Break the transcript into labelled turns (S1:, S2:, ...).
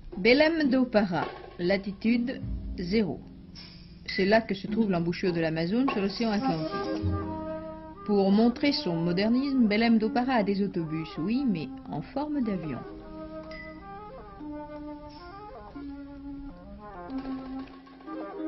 S1: Belém do Pará, latitude 0. C'est là que se trouve l'embouchure de l'Amazone sur l'océan Atlantique. Pour montrer son modernisme, Belém do Pará a des autobus, oui, mais en forme d'avion.